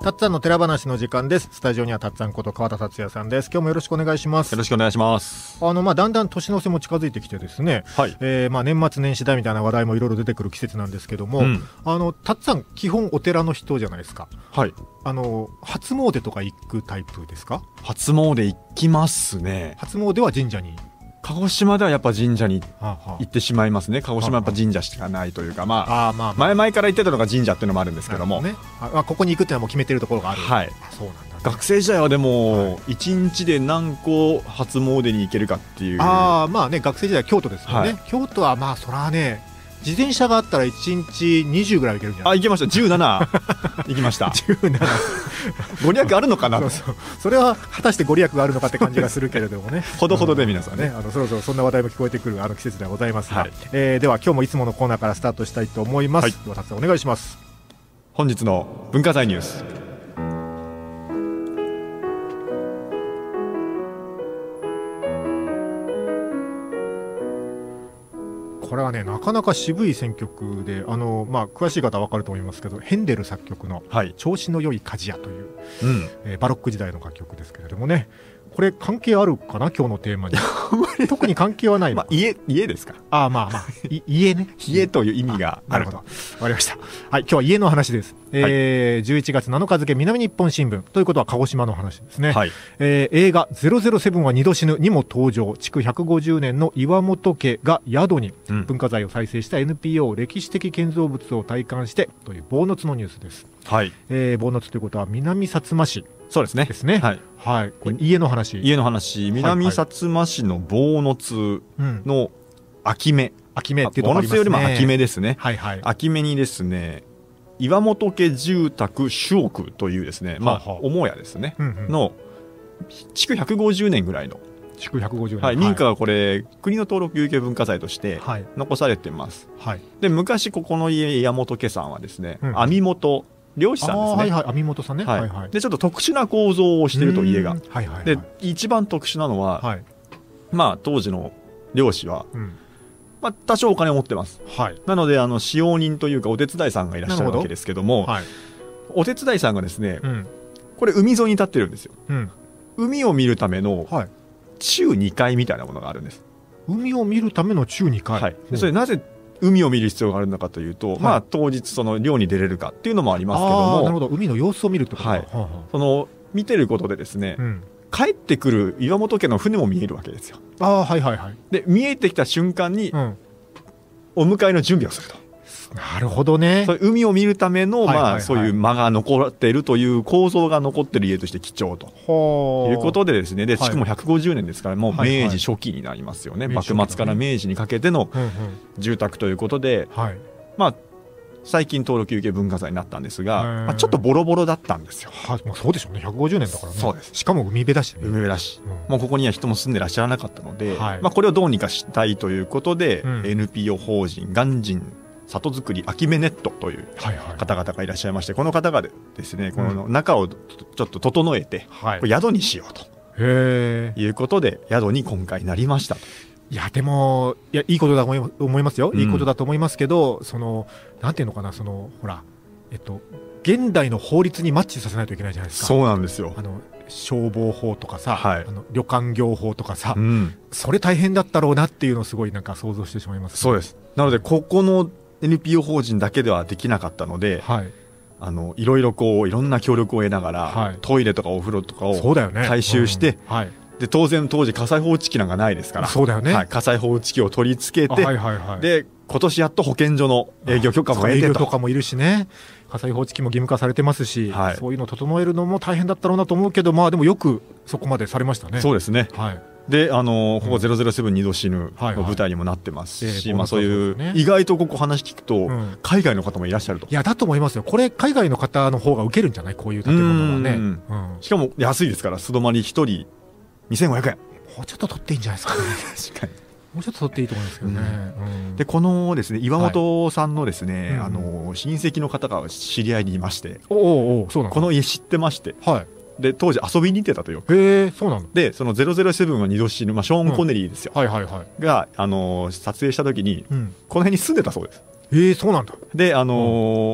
たっつぁんの寺話の時間です。スタジオにはたっつぁんこと川田達也さんです。今日もよろしくお願いします。 よろしくお願いします。 だんだん年の瀬も近づいてきてですね、 はい。 年末年始だみたいな話題もいろいろ出てくる季節なんですけども、たっつぁん基本お寺の人じゃないですか。 はい。 初詣とか行くタイプですか？ 初詣行きますね。 初詣は神社に。 鹿児島ではやっぱ神社にはあは行ってしまいますね。鹿児島はやっぱ神社しかないというか、 あ、 前々から言ってたのが神社っていうのもあるんですけども、 ね、ここに行くっていうのはもう決めてるところがある。 はい。 そうなんだ、ね。 学生時代はでも1日で何個初詣に行けるかっていう。 学生時代は京都ですよね。京都はそらね、自転車があったら1日20ぐらい行けるんじゃない？ 行けました。17行きました。 17 ご利益あるのかなと。 それは果たしてご利益があるのかって感じがするけれどもね。 ほどほどで皆さんね、 そろそろそんな話題も聞こえてくる季節ではございますが、 はい。 では今日もいつものコーナーからスタートしたいと思います。 はい。 ではたつさんお願いします。 本日の文化財ニュース。 これはね、なかなか渋い選曲で、詳しい方は分かると思いますけど、ヘンデル作曲の調子の良い鍛冶屋という、バロック時代の楽曲ですけれどもね、これ関係あるかな、今日のテーマに。特に関係はないの。 家ですか？ 家ね。 家という意味があると。 わかりました。はい、今日は家の話です。11月7日付南日本新聞ということは鹿児島の話ですね。 はい。 映画007は二度死ぬにも登場。築150年の岩本家が宿に文化財を再生した NPO 歴史的建造物を体感してという坊津のニュースです。はい。坊津ということは南薩摩市。 そうですね。 ですね。はい。はい。これ家の話。 南薩摩市の坊津の秋目。 秋目っていうところありますね。坊津よりも秋目ですね。 はいはい。 秋目にですね、岩本家住宅主屋というですね、母屋ですね。の築150年ぐらいの。 築150年。 はい。民家がこれ国の登録有形文化財として残されてます。はい。で、昔ここの家岩本家さんはですね、網元漁師さんですね。 はいはい、網元さんね。はいはい。 で、ちょっと特殊な構造をしていると、家が。はいはい。で、一番特殊なのは、当時の漁師は、多少お金を持ってます。はい。なので、使用人というか、お手伝いさんがいらっしゃるわけですけども、お手伝いさんがですね、これ、海沿いに立ってるんですよ。海を見るための、中2階みたいなものがあるんです。 海を見るための中2階。 はい。それ、なぜ、海を見る必要があるのかというと、当日その漁に出れるかっていうのもありますけども、 なるほど、海の様子を見るってことか。 その見てることでですね、帰ってくる岩本家の船も見えるわけですよ。で、見えてきた瞬間に、お迎えの準備をすると。 なるほどね。 海を見るためのそういう間が残っているという構造が残っている家として貴重ということでですね、でしかも150年ですからもう明治初期になりますよね。幕末から明治にかけての住宅ということで、最近登録有形文化財になったんですが、ちょっとボロボロだったんですよ。 そうでしょうね。150年だからね。 そうです。 しかも海辺だしね。 海辺だし、もうここには人も住んでらっしゃらなかったので、これをどうにかしたいということで、NPO 法人鑑真里づくり秋目ネットという方々がいらっしゃいまして、この方がですね、この中をちょっと整えて、宿にしようということで宿に今回なりましたと。 いやでもいいことだと思いますよ。いいことだと思いますけど、なんていうのかな、ほら現代の法律にマッチさせないといけないじゃないですか。 そうなんですよ。 消防法とかさ、旅館業法とかさ、それ大変だったろうなっていうのをすごいなんか想像してしまいます、ね。 そうです。なのでここのNPO 法人だけではできなかったので、いろいろいろんな協力を得ながら、トイレとかお風呂とかを改修して、で当然当時火災報知器なんかないですから、 そうだよね。 火災報知器を取り付けて、で今年やっと保健所の営業許可も得てと。 営業許可もいるしね。火災報知器も義務化されてますし、そういうのを整えるのも大変だったろうなと思うけど、でもよくそこまでされましたね。 そうですね。で、ここ007二度死ぬの舞台にもなってますし、そういう、意外とここ話聞くと、海外の方もいらっしゃると。 いや、だと思いますよ。これ、海外の方の方が受けるんじゃない？こういう建物はね。 しかも安いですから、素泊まり1人2500円。 もうちょっと取っていいんじゃないですかね。 確かに。 もうちょっと取っていいと思いますけどね。 で、このですね、岩本さんのですね、親戚の方が知り合いにいまして、この家知ってまして、で当時遊びに行ってたとよ。 そうなの。 でその007は二度死ぬ、ショーン・コネリーですよ、が撮影した時に、この辺に住んでたそうです。 そうなんだ。 で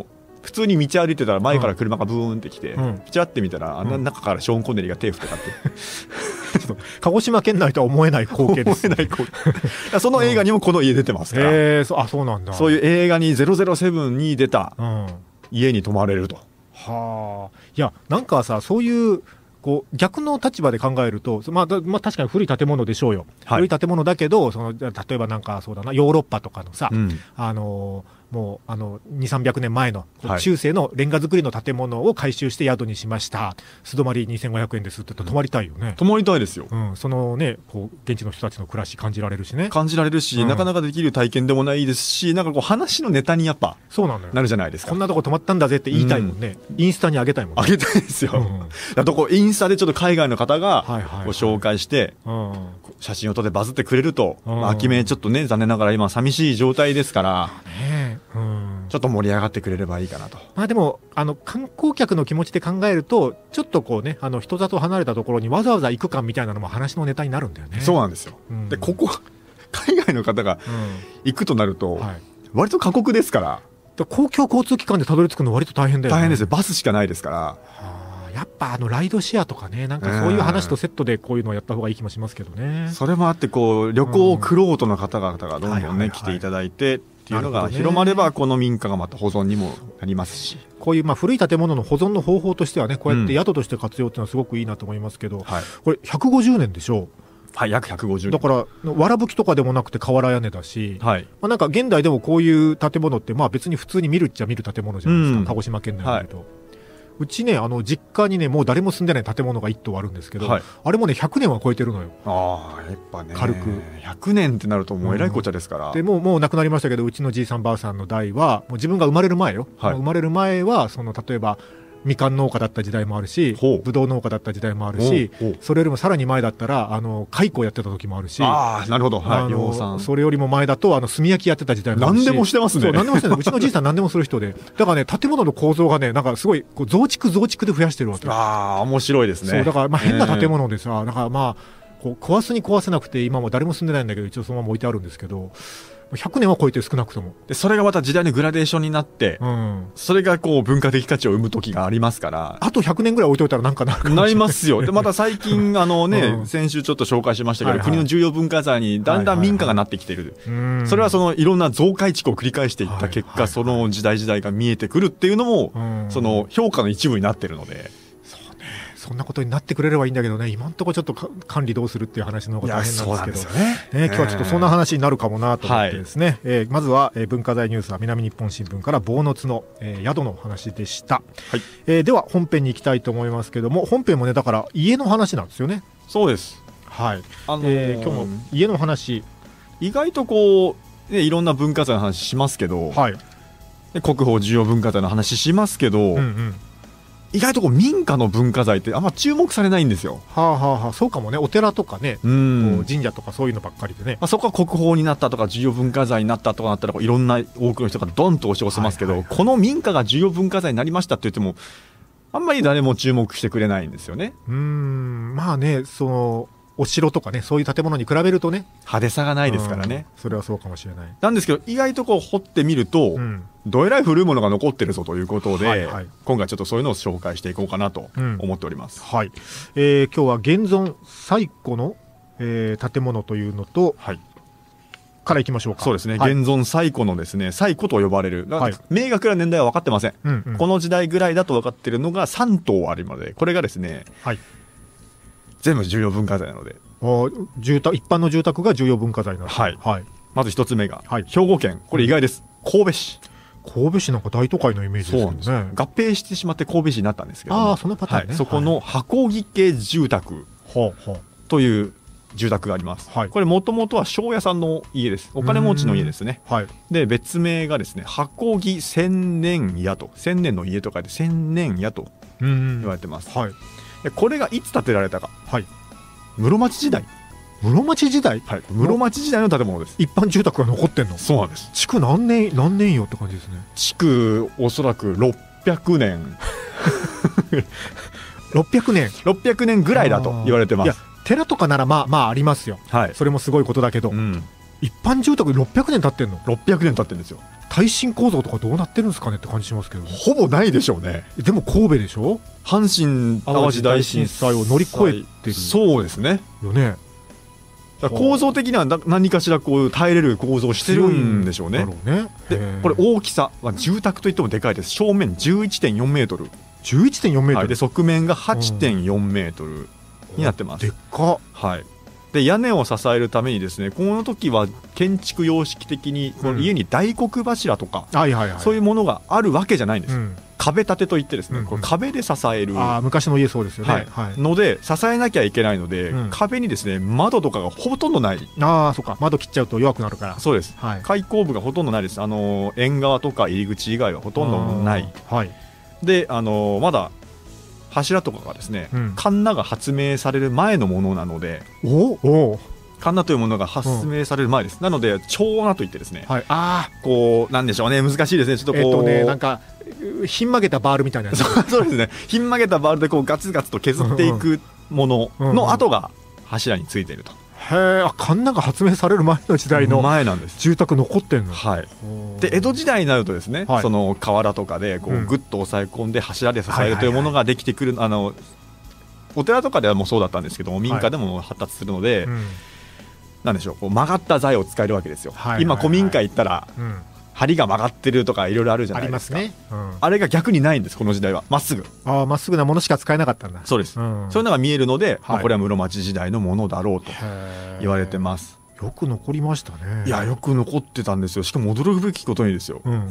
普通に道歩いてたら前から車がブーンってきて、ピチャって見たら中からショーン・コネリーが手振ってたって鹿児島県内とは思えない光景です、ね、 その映画にもこの家出てますから、 そうなんだ。 そういう映画に007に出た家に泊まれると。 はあ、いやなんかさ、そういうこう逆の立場で考えると、まあ確かに古い建物でしょうよ、古い建物だけど、例えばなんかそうだな、ヨーロッパとかのさ、もう2、300年前の中世のレンガ造りの建物を改修して宿にしました、素泊まり2500円ですって言って泊まりたいよね。 泊まりたいですよ、 そのね、こう現地の人たちの暮らし感じられるしね、 なかなかできる体験でもないですし、なんかこう話のネタにやっぱなるじゃないですか。 こんなとこ泊まったんだぜって言いたいもんね、インスタに上げたいもんね。 上げたいですよ、だとこうインスタでちょっと海外の方がご紹介して、写真を撮ってバズってくれると、秋めちょっとね、残念ながら今寂しい状態ですから、ちょっと盛り上がってくれればいいかなと。 まあでも観光客の気持ちで考えると、ちょっとこうね、人里離れたところにわざわざ行くかみたいなのも話のネタになるんだよね。 そうなんですよ、でここ海外の方が行くとなると、割と過酷ですから、 公共交通機関でたどり着くの割と大変だよね。 大変ですよ、バスしかないですから。 やっぱライドシェアとかね、なんかそういう話とセットでこういうのをやった方がいい気もしますけどね。 それもあって、こう旅行クロートの方々がどんどんね来ていただいてっていうのが広まれば、この民家がまた保存にもなりますし、 こういう古い建物の保存の方法としてはね、こうやって宿として活用っていうのはすごくいいなと思いますけど、これ150年でしょう。 はい、約150年だから、わらぶきとかでもなくて瓦屋根だし、なんか現代でもこういう建物って、別に普通に見るっちゃ見る建物じゃないですか、鹿児島県内にいると。うちね、実家にね、もう誰も住んでない建物が1棟あるんですけど、あれもね、100年は超えてるのよ。 やっぱね、 軽く 100年ってなるともうえらいこっちゃですから。 でもう亡くなりましたけど、うちのじいさんばあさんの代は、もう自分が生まれる前よ、生まれる前は例えばみかん農家だった時代もあるし、ぶどう農家だった時代もあるし、それよりもさらに前だったら蚕をやってた時もあるし、 なるほど、 それよりも前だと炭焼きやってた時代もあるし、 何でもしてますね。 何でもしてる。うちのじいさん何でもする人で、だからね、建物の構造がね、なんかすごいこう増築で増やしてるわけ。 面白いですね。 そうだから変な建物でさ、だからこう壊すに壊せなくて今も誰も住んでないんだけど、一応そのまま置いてあるんですけど、100年は超えてる、少なくとも。 でそれがまた時代のグラデーションになって、それがこう文化的価値を生む時がありますから、 あと100年ぐらい置いといたらなんかなるかもしれない。 なりますよ。でまた最近先週ちょっと紹介しましたけど、国の重要文化財にだんだん民家がなってきている、それはいろんな増改築を繰り返していった結果、その時代が見えてくるっていうのも、その評価の一部になっているので。 そんなことになってくれればいいんだけどね、今のところちょっと管理どうするっていう話の方が大変なんですけど、今日はちょっとそんな話になるかもなと思ってですね、まずは、文化財ニュースは南日本新聞から坊津の、宿の話でした、では本編に行きたいと思いますけども、本編もね、だから家の話なんですよね。 そうです、 今日も家の話、 意外とこう、いろんな文化財の話しますけど、国宝重要文化財の話しますけど、意外とこう民家の文化財ってあんま注目されないんですよ。 そうかもね。お寺とかね、神社とかそういうのばっかりでね、 そこは国宝になったとか重要文化財になったとかなったら、いろんな多くの人がドンと押し寄せますけど、この民家が重要文化財になりましたって言ってもあんまり誰も注目してくれないんですよね。 お城とかね、そういう建物に比べるとね、 派手さがないですからね。 それはそうかもしれない。 なんですけど、意外とこう掘ってみると、どえらい古いものが残ってるぞということで、今回ちょっとそういうのを紹介していこうかなと思っております。 今日は現存最古の、建物というのと、からいきましょうか。 そうですね、現存最古のですね、最古と呼ばれる、明確な年代は分かってません。この時代ぐらいだと分かっているのが3棟あるので、これがですね、全部重要文化財なので、 一般の住宅が重要文化財なので、 まず一つ目が、兵庫県、これ意外です、神戸市。 神戸市なんか大都会のイメージですよね。 合併してしまって神戸市になったんですけども、 そのパターンね。 そこの箱木家住宅という住宅があります。これもともとは庄屋さんの家です。お金持ちの家ですね。で別名がですね、箱木千年家と、千年の家とかで千年家と言われてます。でこれがいつ建てられたか、室町時代。 室町時代の建物です。 一般住宅が残ってんの。 そうなんです。 築何年よって感じですね。 築おそらく600年600年ぐらいだと言われてます。 いや寺とかならまあありますよ、それもすごいことだけど、一般住宅600年経ってんの。 600年経ってるんですよ。 耐震構造とかどうなってるんですかねって感じしますけど、 ほぼないでしょうね。 でも神戸でしょ、 阪神淡路大震災を乗り越えてる。 そうですねよね。 構造的には何かしらこう耐えれる構造をしてるんでしょうね。でこれ大きさは住宅といってもでかいです。正面 11.4 メートル、 11.4 メートル、 で側面が 8.4 メートルになってます。 でっか。 はい。で屋根を支えるためにですね、この時は建築様式的にこの家に大黒柱とか、そういうものがあるわけじゃないんです。壁立てといってですね、これ壁で支える、 昔の家そうですよね、 ので支えなきゃいけないので、壁にですね窓とかがほとんどない。 そうか、窓切っちゃうと弱くなるから。 そうです、開口部がほとんどないです。縁側とか入り口以外はほとんどない。でまだ柱とかがですね、カンナが発明される前のものなので、カンナというものが発明される前です。なので長ナといってですね、こうなんでしょうね、難しいですね。ちょっとこうなんかひん曲げたバールみたいなやつそうですね、ひん曲げたバールでこうガツガツと削っていくものの跡が柱についていると。 カンナが発明される前の時代の住宅残ってんの。で江戸時代になるとですね、その瓦とかでこうグッと押さえ込んで柱で支えるというものができてくる。お寺とかではもうそうだったんですけども、民家でも発達するので、なんでしょう、こう曲がった材を使えるわけですよ。今古民家行ったら梁が曲がってるとかいろいろあるじゃないですか。あれが逆にないんです、この時代は。まっすぐ、 まっすぐなものしか使えなかったんだ。 そうです、そういうのが見えるので、これは室町時代のものだろうと言われてます。 よく残りましたね。 いや、よく残ってたんですよ。しかも驚くべきことにですよ、これ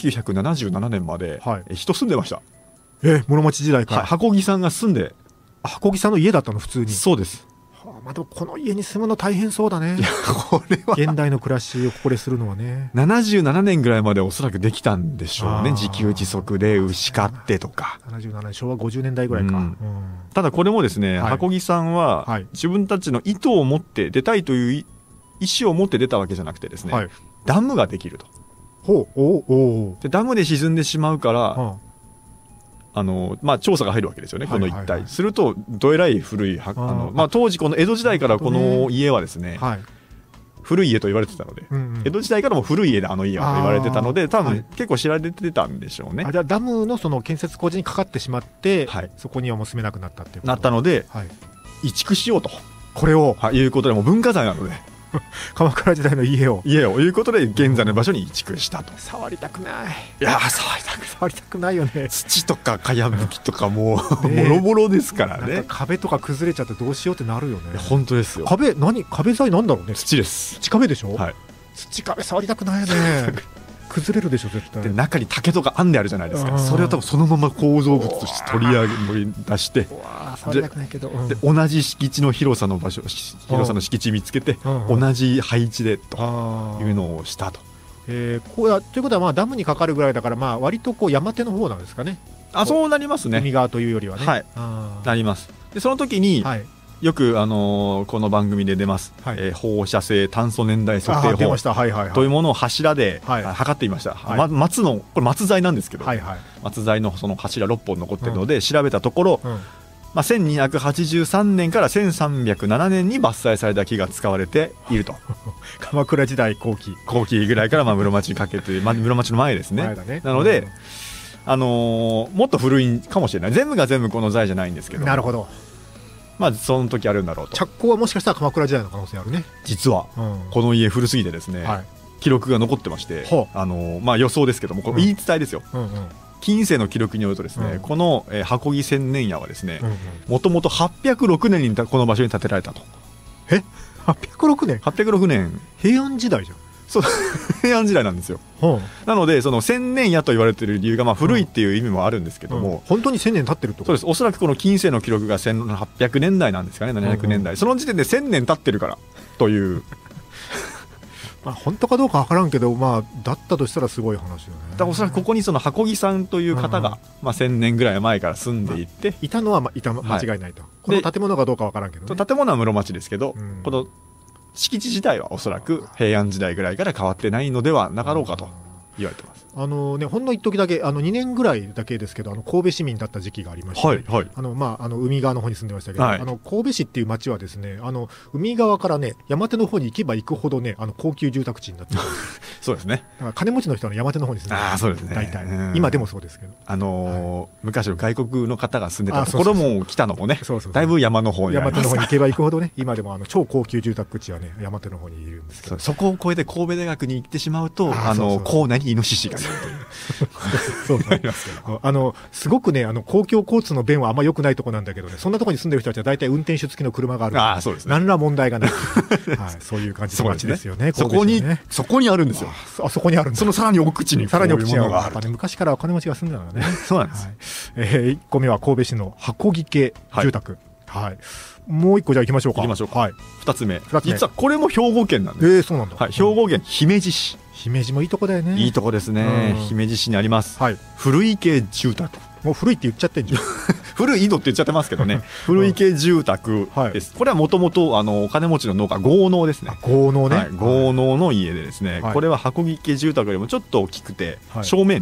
1977年まで人住んでました。 室町時代から。 箱木さんが住んで。 箱木さんの家だったの、普通に。 そうです。 でもこの家に住むの大変そうだね。これは現代の暮らしをここでするのはね。 77年ぐらいまでおそらくできたんでしょうね。自給自足で牛飼ってとか。 77年、昭和50年代ぐらいか。 ただこれもですね、箱木さんは自分たちの意図を持って出たいという意思を持って出たわけじゃなくてですね、ダムができると。でダムで沈んでしまうから、調査が入るわけですよね、この一帯。するとどえらい古い当時この江戸時代からこの家はですね、古い家と言われてたので、江戸時代からも古い家で家はと言われてたので、多分結構知られてたんでしょうね。 じゃあダムのその建設工事にかかってしまって、そこにはもう住めなくなったっていうことなったので、移築しようと、 これをいうことで、もう文化財なので鎌倉時代の家をいうことで現在の場所に移築したと。 触りたくない。 いや触りたくないよね。 土とかかやぶきとかもうボロボロですからね。 壁とか崩れちゃってどうしようってなるよね。 本当ですよ。 壁材なんだろうね。 土です。 土壁でしょ。土壁触りたくないよね。崩れるでしょ絶対。 で中に竹とか編んであるじゃないですか。それを多分そのまま構造物として取り出して、 触りたくないけど、 で同じ敷地の広さの敷地見つけて、同じ配置でというのをしたと。 ということはダムにかかるぐらいだから、割とこう山手の方なんですかね。 そうなりますね。 海側というよりはね。 なります。でその時に、よく、この番組で出ます、放射性炭素年代測定法というものを柱で測っていました。これ松材なんですけど、松材のその柱6本残っているので、調べたところ、1283年から1307年に伐採された木が使われていると。 鎌倉時代後期ぐらいから室町にかけて、室町の前ですね。なので、もっと古いかもしれない。全部が全部この材じゃないんですけど。 なるほど。 その時あるんだろうと。 着工はもしかしたら鎌倉時代の可能性あるね。 実は、この家古すぎてですね、記録が残ってまして、予想ですけども、これ言い伝えですよ。近世の記録によるとですね、この箱木千年屋はですね、もともと806年にこの場所に建てられたと。 806年 ?806 年。 平安時代じゃん。 そう平安時代なんですよ。なのでその千年屋と言われている理由が古いっていう意味もあるんですけども、 本当に1000年経ってるってこと？ そうです。おそらくこの近世の記録が1800年代なんですかね、700年代、その時点で1000年経ってるからという本当かどうか分からんけど、だったとしたらすごい話だね。 だからおそらくここにその箱木さんという方が、1000年ぐらい前から住んでいて、 いたのは間違いないと。この建物がどうか分からんけどね。 建物は室町ですけど、この敷地自体はおそらく平安時代ぐらいから変わってないのではなかろうかと言われてます。 ほんの一時だけ2年ぐらいだけですけど神戸市民だった時期がありまして、はいはい、海側の方に住んでましたけど、はい、神戸市っていう町はですね海側からね山手の方に行けば行くほどね高級住宅地になってるそうですね。 だから金持ちの人は山手の方に住んでる。 そうですね。 大体今でもそうですけど、 昔の外国の方が住んでたところも来たのもね、だいぶ山の方にあります。 山手の方に行けば行くほどね今でも超高級住宅地はね山手の方にいるんですけど、 そこを越えて神戸大学に行ってしまうと校内にイノシシがいるというそうなりますけどすごくね公共交通の便はあんま良くないところなんだけどね、そんなところに住んでる人たちは大体運転手付きの車があるので、そうですね、何ら問題がない、はい、そういう感じの街ですよね。 そこにあるんですよ。 そこにあるんです。 そのさらに奥地にさらに奥地にある。昔からお金持ちが住んでたからね。 そうなんです。 1個目は神戸市の箱木家住宅。はい。もう1個じゃあ行きましょうか。 はい。2つ目。実はこれも兵庫県なんです。 そうなんだ。 はい。兵庫県姫路市。 姫路もいいとこだよね。 いいとこですね。姫路市にあります。はい。古い系住宅。 もう古いって言っちゃってんじゃん。 古いのって言っちゃってますけどね。古い系住宅です。これはもともとお金持ちの農家豪農ですね。 豪農ね。 豪農の家でですね、これは箱木家住宅よりもちょっと大きくて、正面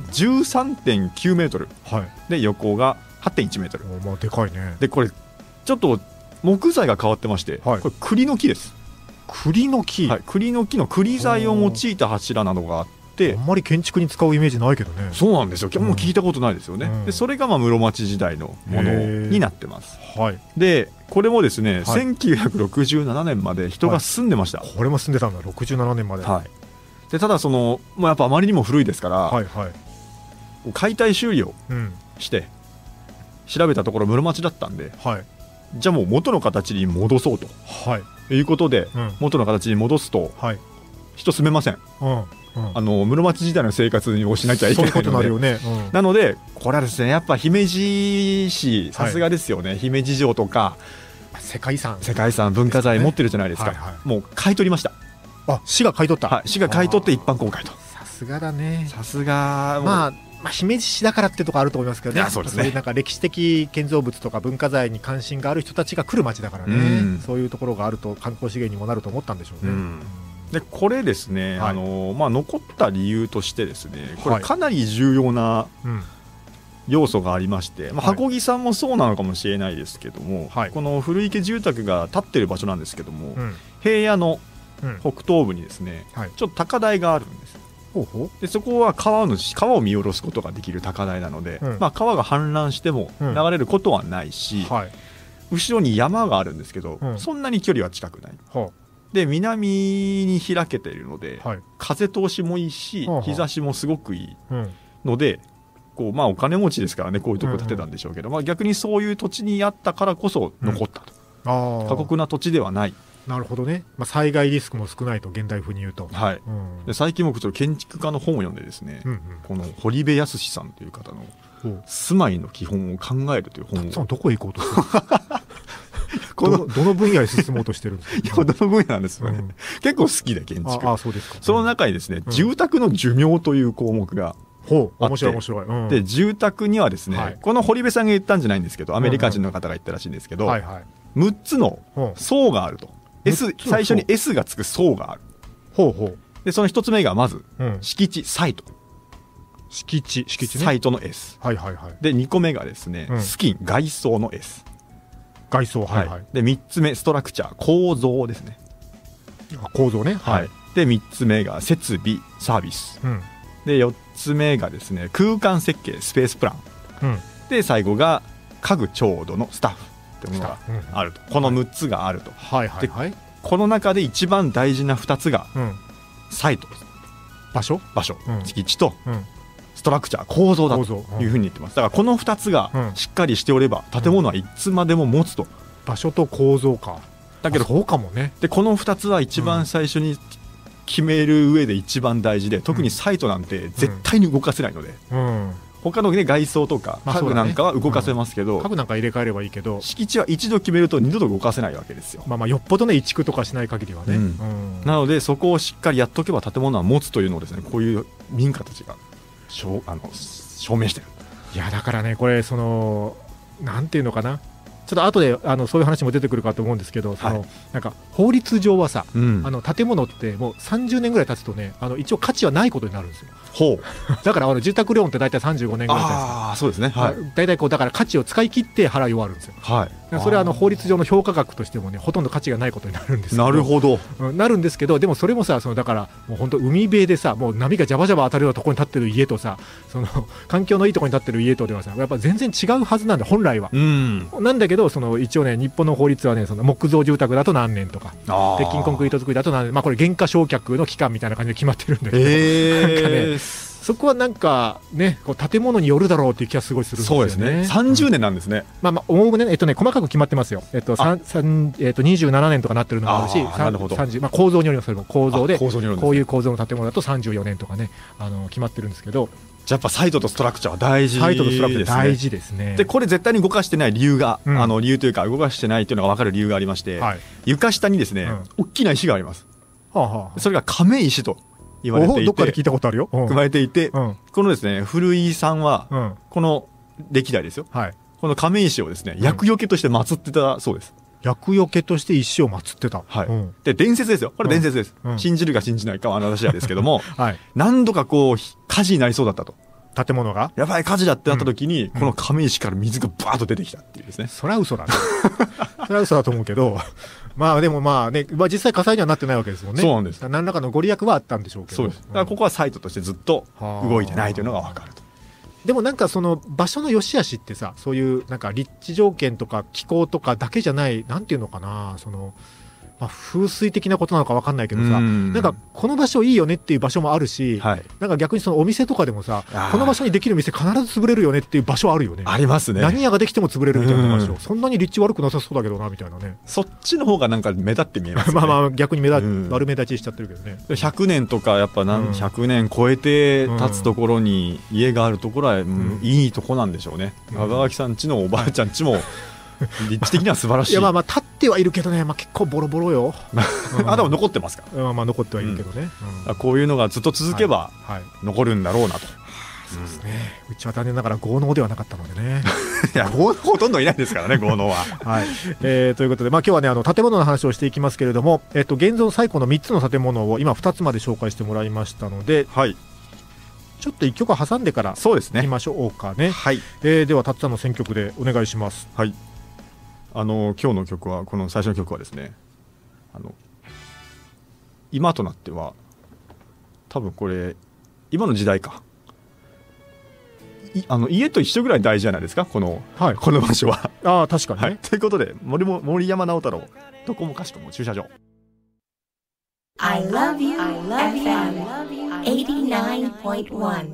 13.9 メートルで横が 8.1 メートル。 まあでかいね。 でこれちょっと木材が変わってまして、これ栗の木です。 栗の木。 栗の木の栗材を用いた柱などがあって。 あんまり建築に使うイメージないけどね。 そうなんですよ。もう聞いたことないですよね。でそれが室町時代のものになってます。でこれもですね、1967年まで人が住んでました。 これも住んでたんだ。67年まで。 でただやっぱあまりにも古いですから、解体修理をして調べたところ室町だったんで、じゃあもう元の形に戻そうということで、元の形に戻すと人住めません。室町時代の生活をしなきゃいけないので、なのでこれはですねやっぱ姫路市さすがですよね。姫路城とか世界遺産文化財持ってるじゃないですか。もう買い取りました。 市が買い取った。 市が買い取って一般公開と。 さすがだね。 さすが。 まあ姫路市だからってとこあると思いますけどね。そういうなんか歴史的建造物とか文化財に関心がある人たちが来る町だからね。そういうところがあると観光資源にもなると思ったんでしょうね。 でこれですね、残った理由としてですね、これかなり重要な要素がありまして、箱木さんもそうなのかもしれないですけども、この古池住宅が建ってる場所なんですけども、平野の北東部にですね、ちょっと高台があるんです。でそこは川を見下ろすことができる高台なので、川が氾濫しても流れることはないし、後ろに山があるんですけど、そんなに距離は近くない。で南に開けているので、風通しもいいし日差しもすごくいいので、お金持ちですからね、こういうとこ建てたんでしょうけど、逆にそういう土地にあったからこそ残ったと。過酷な土地ではない。 なるほどね。災害リスクも少ないと現代風に言うと。 で最近僕ちょっと建築家の本を読んでですね、この堀部康さんという方の住まいの基本を考えるという本を。 どこへ行こうとするどの分野に進もうとしてるんですか。 どの分野なんですよね。結構好きで建築。 そうですか。 その中にですね、住宅の寿命という項目が面白い。 で住宅にはですね、この堀部さんが言ったんじんじゃないんですけど、アメリカ人の方が言ったらしいんですけど、6つの層があると。最初に S がつく層がある。でその1つ目がまず敷地サイト。 敷地ね。 サイトの S。で2個目がですね、スキン外装の S。 外装。 で3つ目ストラクチャー構造ですね。 構造ね。 で3つ目が設備サービス。で4つ目がですね空間設計スペースプラン。で最後が家具調度のスタッフっていうものがあると。この6つがあると。でこの中で一番大事な2つがサイト、場所、敷地とストラクチャー構造だというふうに言ってます。だからこの2つがしっかりしておれば建物はいつまでも持つと。 場所と構造か。だけどそうかもね。 でこの2つは一番最初に決める上で一番大事で、特にサイトなんて絶対に動かせないので、他の、外装とか家具なんかは動かせますけど、 家具なんか入れ替えればいいけど、 敷地は一度決めると二度と動かせないわけですよ。 よっぽどね移築とかしない限りはね。 なのでそこをしっかりやっとけば建物は持つというのをですね、こういう民家たちが証明してる。 いやだからね、これなんていうのかな、 ちょっと後でそういう話も出てくるかと思うんですけど、なんか法律上はさ、建物ってもう30年ぐらい経つとね、一応価値はないことになるんですよ。だから住宅ローンって大体35年ぐらいですか。 そうですね。 大体だから価値を使い切って払い終わるんですよ。それは法律上の評価額としてもね、ほとんど価値がないことになるんですけど。 なるほど。 なるんですけど、でもそれもさ、だからもう本当海辺でさ、もう波がジャバジャバ当たるようなところに立ってる家とさ、環境のいいところに立ってる家とではさ、やっぱ全然違うはずなんだ、本来は。なんだけど、一応ね、日本の法律はね、木造住宅だと何年とか、鉄筋コンクリート作りだと何年、これ減価償却の期間みたいな感じで決まってるんだけど、なんかね、そこはなんかね、建物によるだろうっていう気がすごいするんですよね。 そうですね。30年なんですね。 おおむねね、細かく決まってますよ。27年とかなってるのもあるし、30、構造によりますけど、構造でこういう構造の建物だと34年とかね、決まってるんですけど。 じゃあやっぱサイトとストラクチャーは大事ですね。 サイトとストラクチャー大事ですね。 でこれ絶対に動かしてない理由が、理由というか動かしてないというのが分かる理由がありまして、床下にですね、大きな石があります。それが亀石と言われていて、 どっかで聞いたことあるよ。 組まれていて、このですね、古井さんは、この歴代ですよ、この亀石をですね、厄除けとして祀ってたそうです。 厄除けとして石を祀ってた。 で伝説ですよ。これ伝説です。信じるか信じないかは話ですけども、何度かこう火事になりそうだったと。 建物がやばい火事だってなった時に、この亀石から水がバーッと出てきたっていうですね。 それは嘘だね。それは嘘だと思うけど、でも実際火災にはなってないわけですもんね。 そうなんです。 何らかのご利益はあったんでしょうけど。 そうです。だからここはサイトとしてずっと動いてないというのが分かると。 でもなんか場所の良し悪しってさ、そういうなんか立地条件とか気候とかだけじゃない、なんていうのかな、風水的なことなのか分かんないけどさ、なんかこの場所いいよねっていう場所もあるし、なんか逆にお店とかでもさ、この場所にできる店必ず潰れるよねっていう場所あるよね。 ありますね。 何屋ができても潰れるみたいな場所、そんなに立地悪くなさそうだけどなみたいなね。 そっちの方がなんか目立って見えますね。 逆に悪目立ちしちゃってるけどね。 100年とかやっぱ100年超えて立つところに家があるところは、いいとこなんでしょうね。長垣さんちのおばあちゃんちも立地的には素晴らしい。 いや立ってはいるけどね、結構ボロボロよ。 でも残ってますか。 残ってはいるけどね。 こういうのがずっと続けば残るんだろうなと。 そうですね。うちは残念ながら豪農ではなかったのでね。 いやほとんどいないですからね、豪農は。 ということで、今日はね建物の話をしていきますけれども、現存最古の3つの建物を今2つまで紹介してもらいましたので、ちょっと1曲挟んでからいきましょうかね。ではたっつぁんの選曲でお願いします。 今日の曲は、この最初の曲はですね、今となっては多分これ今の時代か、家と一緒ぐらい大事じゃないですか、この場所は。 確かにね。 ということで、森山直太朗、どこもかしこも駐車場。 I love you, FM 89.1。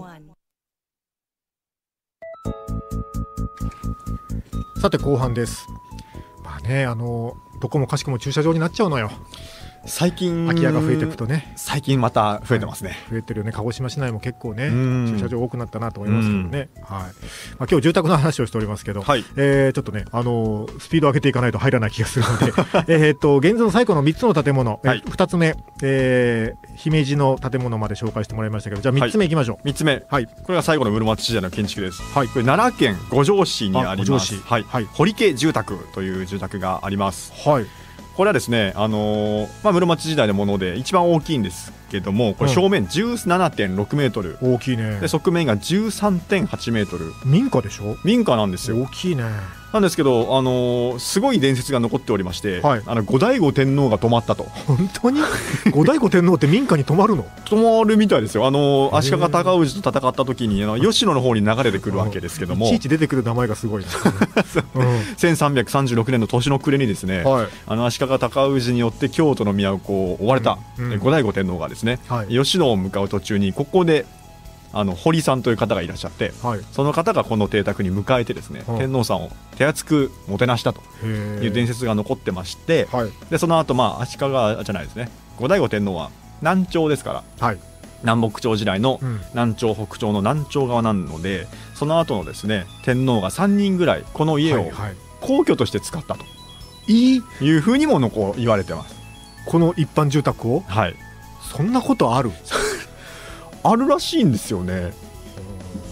さて後半です。どこもかしこも駐車場になっちゃうのよ。 最近空き家が増えていくとね。 最近また増えてますね。 増えてるよね。鹿児島市内も結構ね、駐車場多くなったなと思いますけどね。今日住宅の話をしておりますけど、ちょっとねスピード上げていかないと入らない気がするので現存最古の3つの建物、2つ目、姫路の建物まで紹介してもらいましたけど、じゃあ3つ目いきましょう。 3つ目、これが最後の室町時代の建築です。これ奈良県五條市にあります、堀家住宅という住宅があります。これはですね、室町時代のもので一番大きいんですけども、これ正面 17.6 メートル、 大きいね。 で側面が 13.8 メートル。 民家でしょ。 民家なんですよ。 大きいね。 なんですけど、すごい伝説が残っておりまして、後醍醐天皇が泊まったと。 本当に後醍醐天皇って民家に泊まるの？ 泊まるみたいですよ。足利尊氏と戦った時に吉野の方に流れてくるわけですけども、 いちいち出てくる名前がすごいな。 1336年の年の暮れにですね、足利尊氏によって京都の都を追われた後醍醐天皇がですね、吉野を向かう途中にここで堀さんという方がいらっしゃって、その方がこの邸宅に迎えてですね、天皇さんを手厚くもてなしたという伝説が残ってまして、でその後足利じゃないですね、後醍醐天皇は南朝ですから、南北朝時代の南朝北朝の南朝側なので、その後のですね天皇が3人ぐらいこの家を皇居として使ったというふうにも言われてます。 この一般住宅を、そんなことある？ あるらしいんですよね。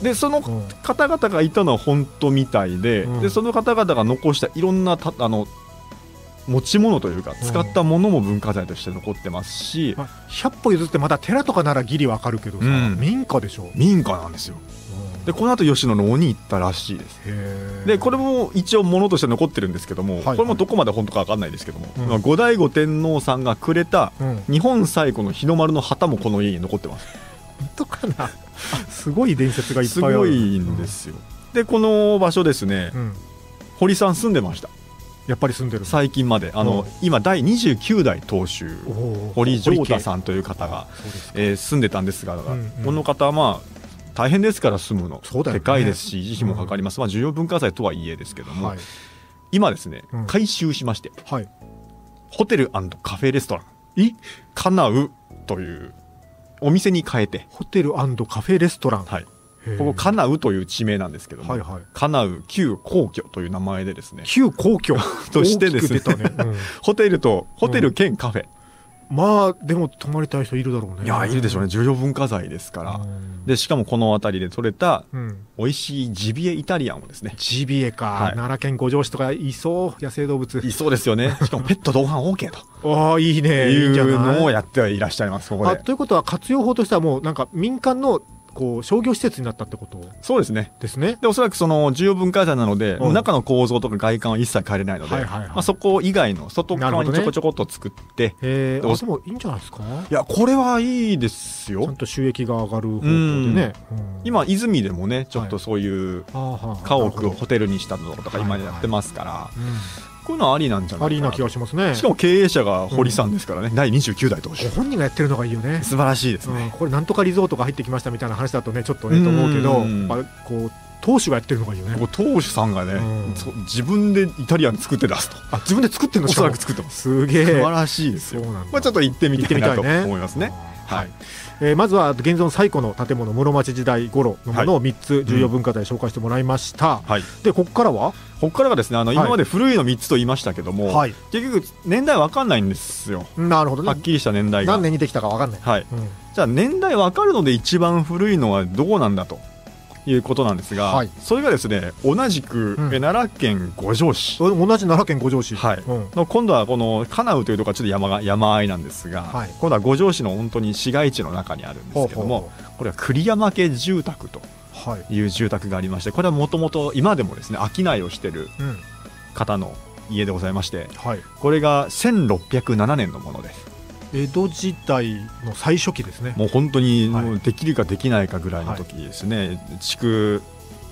でその方々がいたのは本当みたいで、でその方々が残したいろんな持ち物というか使ったものも文化財として残ってますし、 100歩譲ってまだ寺とかならギリわかるけどさ、民家でしょ。 民家なんですよ。でこの後吉野の鬼行ったらしいです。でこれも一応物として残ってるんですけども、これもどこまで本当か分かんないですけども、後醍醐天皇さんがくれた日本最古の日の丸の旗もこの家に残ってます。 本当かな。すごい伝説がいっぱいある。 すごいんですよ。でこの場所ですね、堀さん住んでました。 やっぱり住んでる。 最近まで今第29代当主堀城太さんという方が住んでたんですが、この方はまあ大変ですから住むの、でかいですし維持費もかかります、重要文化財とはいえですけども、今ですね改修しまして、ホテル&カフェレストランカナウというお店に変えて、 ホテル&カフェレストラン、 ここカナウという地名なんですけども、カナウ旧皇居という名前でですね、 旧皇居としてですね、ホテル兼カフェ、 まあでも泊まりたい人いるだろうね。 いやいるでしょうね。重要文化財ですから。でしかもこの辺りで採れた美味しいジビエイタリアンをですね、 ジビエか、奈良県五条市とかいそう、野生動物いそうですよね。しかもペット同伴 OK とああいいね、 いうのをやってはいらっしゃいます。ここでということは活用法としてはもうなんか民間のこう商業施設になったってこと。 そうですね。でおそらくその重要文化財なので、中の構造とか外観は一切変えれないので、そこ以外の外側にちょこちょこっと作って、 でもいいんじゃないですか。 いやこれはいいですよ。 ちゃんと収益が上がる方向でね。 今泉でもねちょっとそういう家屋をホテルにしたのとか今やってますから、こういうのはありなんじゃないかな。 ありな気がしますね。 しかも経営者が堀さんですからね、第29代当主。 本人がやってるのがいいよね。 素晴らしいですね。 これなんとかリゾートが入ってきましたみたいな話だとねちょっとねと思うけど、こう当主がやってるのがいいよね。 当主さんがね、自分でイタリアン作って出すと。 自分で作ってるの。 おそらく作ってます。 すげえ素晴らしいですよ。ちょっと行ってみたいなと思いますね。 まずは現存最古の建物室町時代頃のものを3つ重要文化財紹介してもらいました。でここからがですね、今まで古いの3つと言いましたけども、結局年代分かんないんですよ。 なるほどね。 はっきりした年代が何年にできたか分かんない。 じゃあ年代分かるので一番古いのはどこなんだということなんですが、それがですね同じく奈良県五條市、 同じ奈良県五条市、 今度はこのカナウというところがちょっと山あいなんですが、今度は五条市の本当に市街地の中にあるんですけども、これは栗山家住宅という住宅がありまして、これはもともと今でもですね商いをしている方の家でございまして、これが1607年のものです。 江戸時代の最初期ですね。 もう本当にもうできるかできないかぐらいの時ですね、築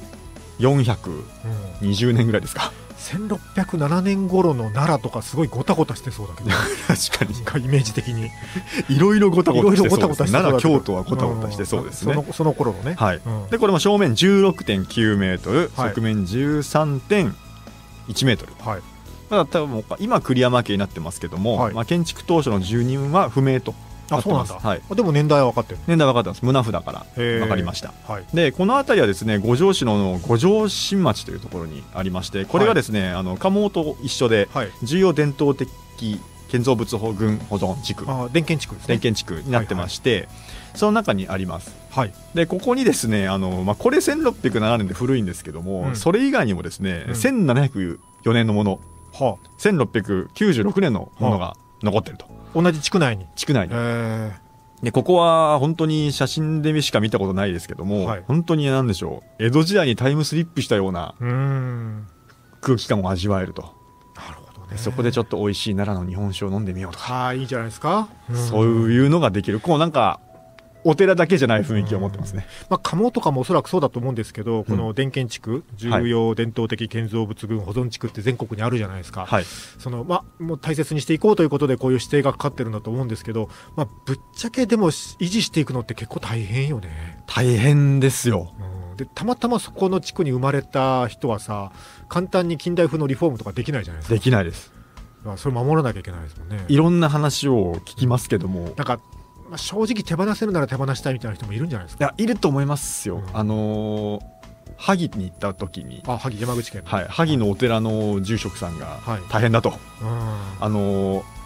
420年ぐらいですか。 1607年頃の奈良とかすごいゴタゴタしてそうだけど確かにイメージ的にいろいろゴタゴタしてそうです。 奈良京都はゴタゴタしてそうですね。 その頃のね。 でこれも正面 16.9 メートル、側面 13.1 メートル。ただ多分今栗山家になってますけども、建築当初の住人は不明となってます。 でも年代は分かってる。 年代は分かってます。胸札から分かりました。でこの辺りはですね五条市の五条新町というところにありまして、これがですね蒲生と一緒で重要伝統的建造物群保存地区、 伝建地区ですね。 伝建地区になってまして、その中にあります。でここにですねこれ1607年で古いんですけども、それ以外にもですね1704年のもの、1696年のものが残ってると。 同じ地区内に。 でここは本当に写真でしか見たことないですけども、本当に何でしょう、江戸時代にタイムスリップしたような空気感を味わえると。 なるほどね。 そこでちょっと美味しい奈良の日本酒を飲んでみようとか、 いいじゃないですか。 そういうのができる、こうなんかお寺だけじゃない雰囲気を持ってますね。 鴨とかもおそらくそうだと思うんですけど、この伝建地区、重要伝統的建造物群保存地区って全国にあるじゃないですか。そのもう大切にしていこうということでこういう指定がかかってるんだと思うんですけど、ぶっちゃけでも維持していくのって結構大変よね。 大変ですよ。 でたまたまそこの地区に生まれた人はさ、簡単に近代風のリフォームとかできないじゃないですか。 できないです。 それ守らなきゃいけないですもんね。 いろんな話を聞きますけども、 なんか正直手放せるなら手放したいみたいな人もいるんじゃないですか。 いやいると思いますよ。萩に行った時に、 萩山口県の、 萩のお寺の住職さんが大変だと、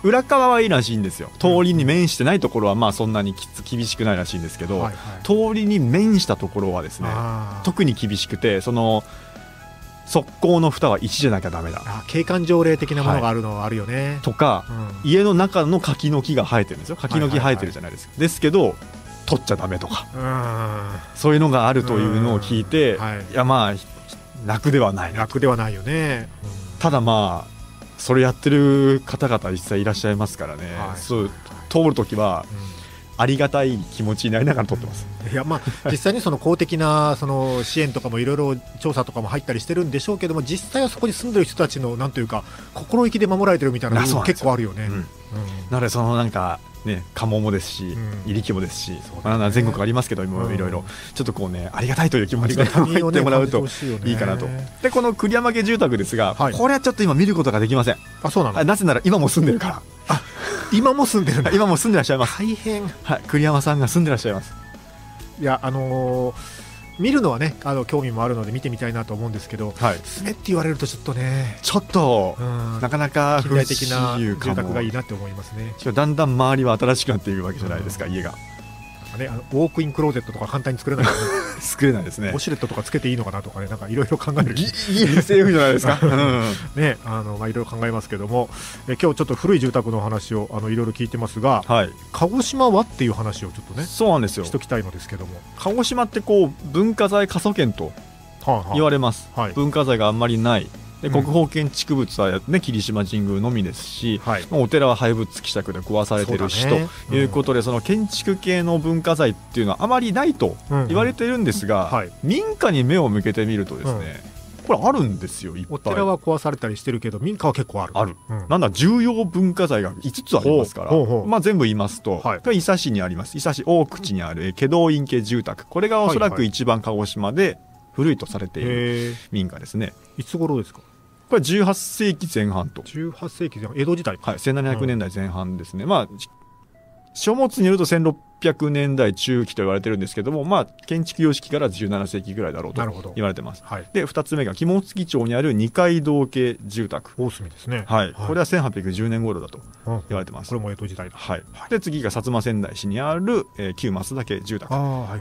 裏側はいいらしいんですよ。通りに面してないところはまあそんなに厳しくないらしいんですけど、通りに面したところはですね特に厳しくて、その側溝の蓋は1じゃなきゃダメだ、 景観条例的なものがあるのはあるよね、 とか、家の中の柿の木が生えてるんですよ。柿の木生えてるじゃないですか、ですけど取っちゃダメとか、そういうのがあるというのを聞いて、いやまあ楽ではないよね、 ただまあそれやってる方々実際いらっしゃいますからね、そう通るときは、ありがたい気持ちになりながら撮ってます。 いやまあ実際にその公的なその支援とかもいろいろ調査とかも入ったりしてるんでしょうけども、実際はそこに住んでる人たちのなんというか心意気で守られてるみたいなのが結構あるよね。 なのでそのなんかね、カモもですし、いりきもですし、全国ありますけどもいろいろちょっとこうねありがたいという気持ちで入ってもらうといいかなと。でこの栗山家住宅ですが、これはちょっと今見ることができません。 そうなの？ なぜなら今も住んでるから。 今も住んでるんだ。 今も住んでらっしゃいます。 大変。 栗山さんが住んでらっしゃいます。 いや見るのはね興味もあるので見てみたいなと思うんですけど、住めって言われるとちょっとねなかなか近代的な住宅がいいなって思いますね。 だんだん周りは新しくなっているわけじゃないですか、家が。 ウォークインクローゼットとか簡単に作れないからね。 作れないですね。 ウォシュレットとかつけていいのかなとかね、なんかいろいろ考える。 いいセーフじゃないですか。 ね、まあいろいろ考えますけども、今日ちょっと古い住宅の話をいろいろ聞いてますが、鹿児島はっていう話をちょっとね、 そうなんですよ。 しときたいのですけども、 鹿児島ってこう文化財過疎圏と言われます。文化財があんまりない。で国宝建築物は、ね、霧島神宮のみですし、お寺は廃仏希釈で壊されてるし、ということで、その建築系の文化財っていうのはあまりないと言われてるんですが、民家に目を向けてみるとですね、これあるんですよ。いっぱい。 お寺は壊されたりしてるけど民家は結構ある。 なんだ重要文化財が5つありますから、まあ、全部言いますと、伊佐市にあります伊佐市大口にある祁答院家住宅、これがおそらく一番鹿児島で古いとされている民家ですね。 いつ頃ですか？ これ18世紀前半と。 18世紀前半、江戸時代。 1700年代前半ですね。まあ書物によると1600年代中期と言われてるんですけども、まあ建築様式から17世紀ぐらいだろうと言われてます。で2つ目が肝付町にある二階堂家住宅。 大隅ですね。 これは1810年頃だと言われてます。 これも江戸時代だ。 で次が薩摩川内市にある、旧増田家住宅。これ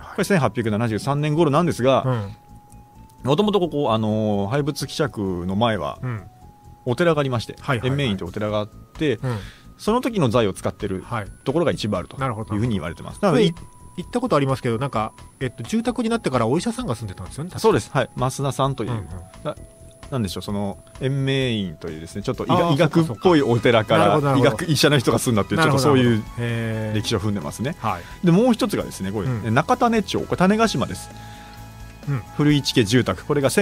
1873年頃なんですが、もともとここ、廃仏希釈の前はお寺がありまして、延命院というお寺があって、その時の財を使ってるところが一部あるというふうに言われてます。なので行ったことありますけど、なんか、住宅になってからお医者さんが住んでたんですよね。 そうです。増田さんという、なんでしょう、その延命院というですね、ちょっと医学っぽいお寺から医者の人が住んだっていう、ちょっとそういう歴史を踏んでますね。でもう一つがですね、これ中種町、これ種子島です。古市家住宅、これが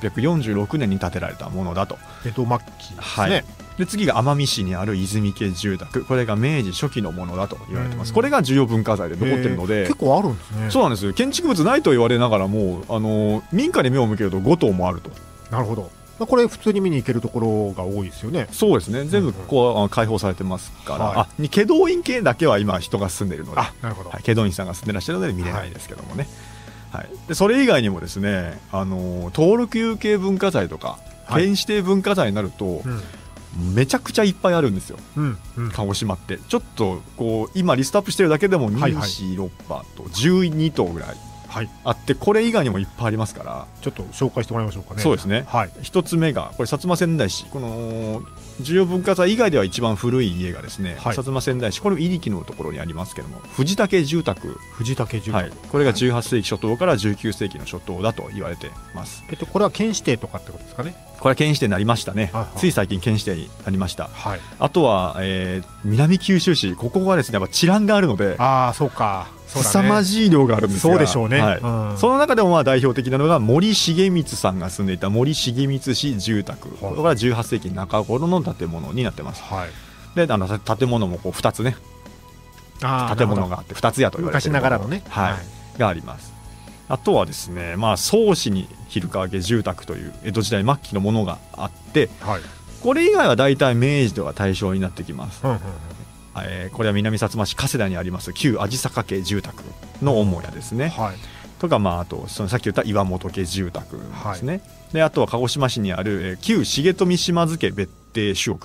1846年に建てられたものだと。 江戸末期ですね。 で次が奄美市にある泉家住宅、これが明治初期のものだと言われてます。これが重要文化財で残ってるので、 結構あるんですね。 そうなんです。建築物ないと言われながらも民家に目を向けると5棟もあると。 なるほど。これ普通に見に行けるところが多いですよね。 そうですね。全部ここは開放されてますから、祁答院系だけは今人が住んでいるので、祁答院さんが住んでらっしゃるので見れないですけどもね。でそれ以外にもですね、登録有形文化財とか県指定文化財になると、めちゃくちゃいっぱいあるんですよ、鹿児島って。ちょっとこう今リストアップしてるだけでも2、4、6羽と12頭ぐらいあって、これ以外にもいっぱいありますから、 ちょっと紹介してもらいましょうかね。 そうですね。一つ目がこれ薩摩川内市、この重要文化財以外では一番古い家がですね、薩摩川内市、これ入木のところにありますけども、藤竹住宅。これが18世紀初頭から19世紀の初頭だと言われてます。 これは県指定とかってことですかね。 これは県指定になりましたね。つい最近県指定になりました。あとは、南九州市、ここはですねやっぱ治安があるので、 そうか、 凄まじい量があるんですが、 そうでしょうね。 その中でもまあ代表的なのが森重光さんが住んでいた森重光市住宅。これは18世紀中頃の建物になってます。で建物もこう2つね、建物があって2つやと言われている昔ながらのね、 があります。あとはですね、宗氏に昼川家住宅という江戸時代末期のものがあって、これ以外は大体明治では対象になってきます。これは南薩摩市加世田にあります旧鯵坂家住宅の母屋ですね。とか、あとそのさっき言った岩本家住宅ですね。であとは鹿児島市にある旧重富島津家別邸主屋。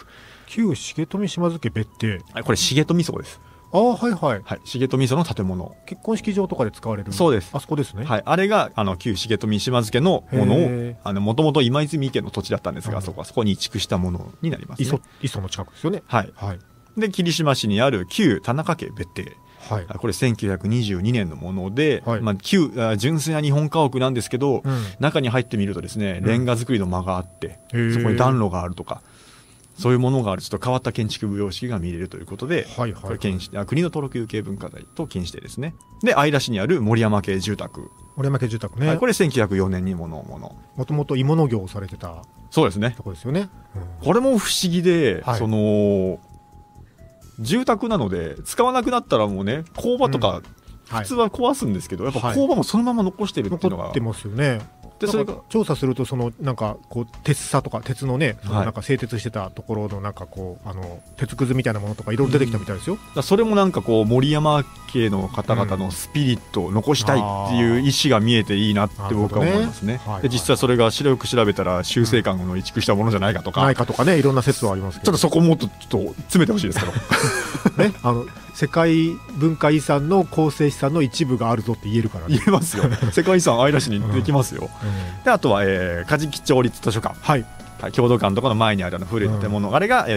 旧重富島津家別邸、 これ重富荘です。 はいはい、 はい、重富荘の建物、 結婚式場とかで使われる。 そうです。 あそこですね。 はい、あれが旧重富島津家のものをもともと今泉家の土地だったんですが、そこに移築したものになりますね。 磯の近くですよね。 はい、はい、で霧島市にある旧田中家別邸、はい、これ1922年のもので、はい、旧純粋な日本家屋なんですけど、中に入ってみるとですね、レンガ造りの間があって、そこに暖炉があるとか、そういうものがあるちょっと変わった建築様式が見れるということで、これ国の登録有形文化財と県指定ですね。で姶良市にある森山家住宅、 森山家住宅ね、 はい、これ1904年にもともと芋農業をされてた、 そうですね、 とこですよね。 これも不思議で、 はい、 住宅なので使わなくなったらもうね、工場とか普通は壊すんですけど、やっぱ工場もそのまま残してるっていうのが、 残ってますよね。でそれが調査すると、なんかこう鉄砂とか鉄のね、なんか製鉄してたところのなんかこう鉄くずみたいなものとかいろいろ出てきたみたいですよ。 それもなんかこう森山家の方々のスピリットを残したいっていう意思が見えていいなって僕は思いますね。で実際それがよく調べたら修正館の移築したものじゃないかとか、 ね、いろんな説はありますけど、 ちょっとそこもっと詰めてほしいですけどね、世界文化遺産の構成資産の一部があるぞって言えるからね。 言えますよ世界遺産姶良市にできますよ。であとは梶木町立図書館、はい、郷土館とかの前にある古い建物、あれが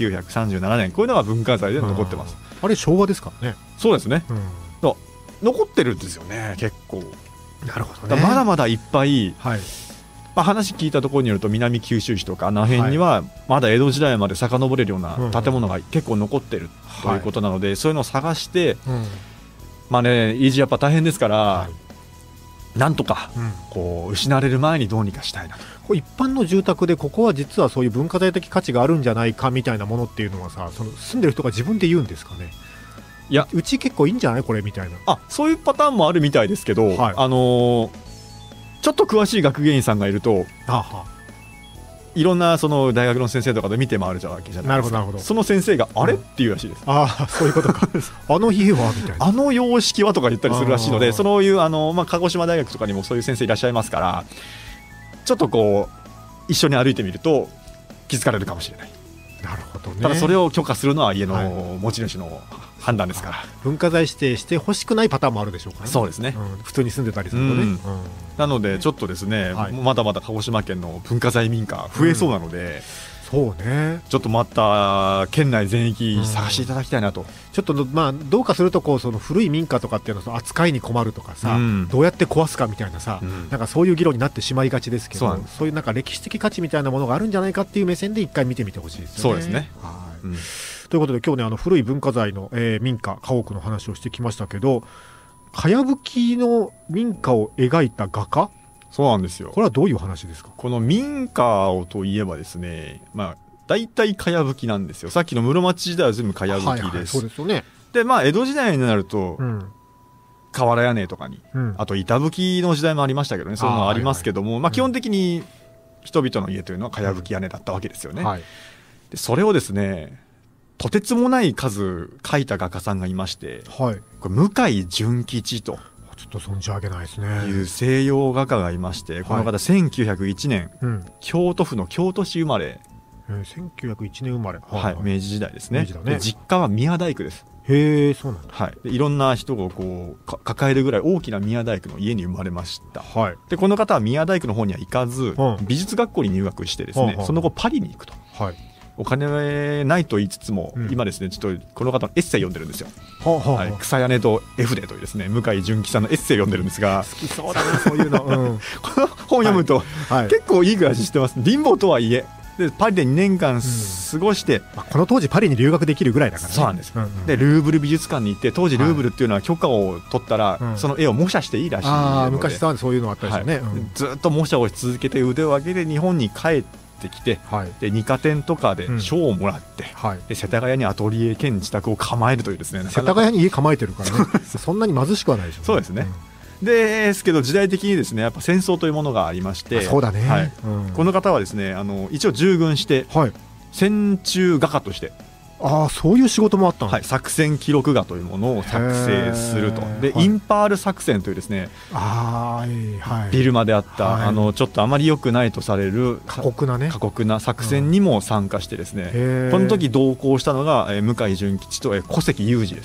1937年、こういうのが文化財で残ってます。 あれ昭和ですからね。 そうですね、残ってるんですよね、結構。 なるほどね。 まだまだいっぱい、話聞いたところによると南九州市とかあの辺にはまだ江戸時代まで遡れるような建物が結構残ってるということなので、そういうのを探して、維持やっぱ大変ですから、なんとかこう失われる前にどうにかしたいなと。 一般の住宅でここは実はそういう文化財的価値があるんじゃないかみたいなものっていうのはさ、住んでる人が自分で言うんですかね。いや、うち結構いいんじゃないこれみたいな。 そういうパターンもあるみたいですけど、ちょっと詳しい学芸員さんがいると、いろんなその大学の先生とかで見て回るわけじゃないですか。なるほど。その先生があれっていうらしいです。 そういうことかあの家はみたいな、 様式はとか言ったりするらしいので、そういう鹿児島大学とかにもそういう先生いらっしゃいますから、ちょっとこう一緒に歩いてみると気づかれるかもしれない。 なるほどね。 ただそれを許可するのは家の持ち主の判断ですから、 文化財指定して欲しくないパターンもあるでしょうからね。 そうですね、 普通に住んでたりするとね、 なのでちょっとですね、まだまだ鹿児島県の文化財民家増えそうなので、 そうね、 ちょっとまた県内全域探していただきたいなと。 ちょっとどうかするとその古い民家とかっていうのは扱いに困るとかさ、どうやって壊すかみたいなさ、なんかそういう議論になってしまいがちですけど、そういうなんか歴史的価値みたいなものがあるんじゃないかっていう目線で一回見てみてほしいですよね。 そうですね。 ということで今日ね、古い文化財の、民家家屋の話をしてきましたけど、かやぶきの民家を描いた画家、 そうなんですよ。 これはどういう話ですか。 この民家をといえばですね、大体かやぶきなんですよ。さっきの室町時代は全部かやぶきです。 そうですよね。 で江戸時代になると、瓦屋根とかに、あと板葺きの時代もありましたけどね、そういうのはありますけども、基本的に人々の家というのはかやぶき屋根だったわけですよね。でそれをですね、とてつもない数描いた画家さんがいまして、これ向井純吉とちょっと存じ上げないですね。 いう西洋画家がいまして、この方1901年、京都府の京都市生まれ、 1901年生まれ、 明治時代ですね。で実家は宮大工です。 へえ、そうなんだ。 でいろんな人をこう抱えるぐらい大きな宮大工の家に生まれました。でこの方は宮大工の方には行かず、美術学校に入学してですね、その後パリに行くと。お金ないと言いつつも、今ですね、ちょっとこの方のエッセイ読んでるんですよ。草屋根と絵筆というですね、向井純吉さんのエッセイ読んでるんですが、 好きそうだなそういうの、この本読むと、結構いい暮らししてます。貧乏とはいえでパリで2年間過ごして、 この当時パリに留学できるぐらいだからね。 そうなんです、でルーブル美術館に行って、当時ルーブルっていうのは許可を取ったら、その絵を模写していいらしいので、 昔さそういうのあったですよね。 ずっと模写をし続けて腕を上げて日本に帰ってきて、で二課展とかで賞をもらって、で世田谷にアトリエ兼自宅を構えるというですね。 世田谷に家構えてるからねそんなに貧しくはないでしょうね。 そうですね、ですけど時代的にですね、やっぱ戦争というものがありまして、 そうだね、 この方はですね、一応従軍して、戦中画家としてそういう仕事もあったの、 作戦記録画というものを作成すると。で、インパール作戦というですね、ビルマであった、ちょっとあまり良くないとされる過酷な作戦にも参加してですね、この時同行したのが向井純吉と小関裕二です。